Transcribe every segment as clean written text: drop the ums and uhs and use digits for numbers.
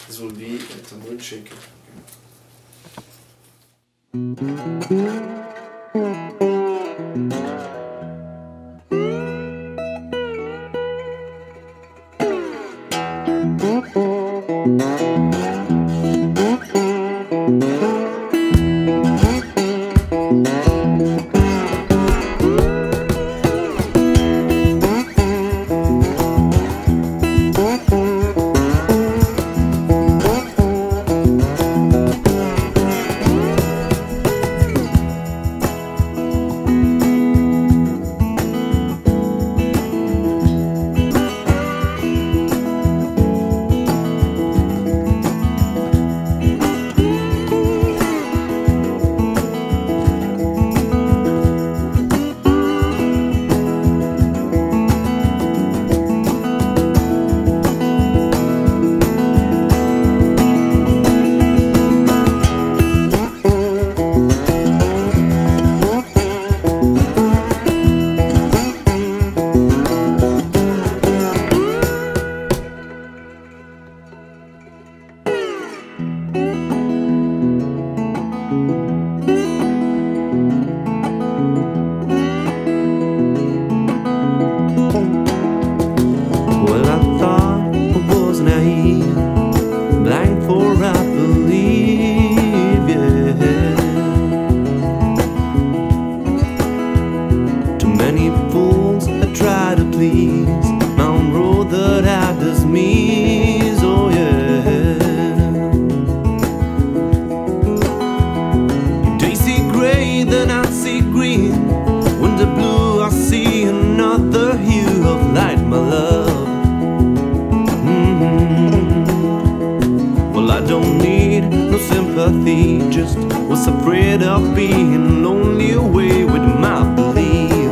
This will be a tambourine shaker. Just was afraid of being lonely away with my belief.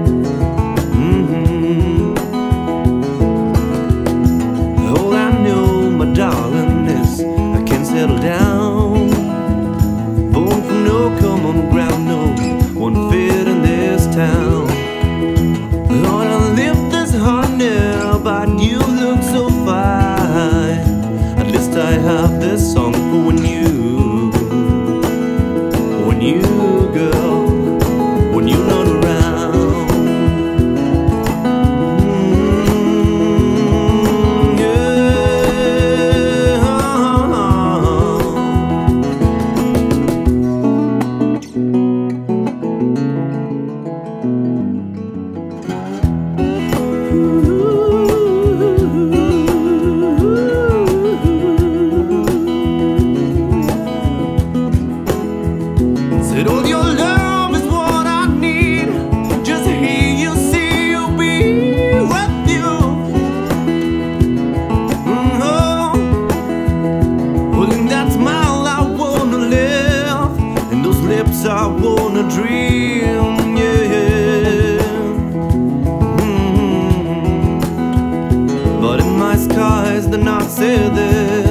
All I know, my darling, is I can't settle down. Born from no common ground, no one fit in this town. Lord, I live this hard now, but you look so fine. At least I have this song for when you, girl, when you're not around. Said all your love is what I need, just to hear you say you'll be with you. Well, in that smile I wanna live, and those lips I wanna dream, yeah. But in my skies they're not say this.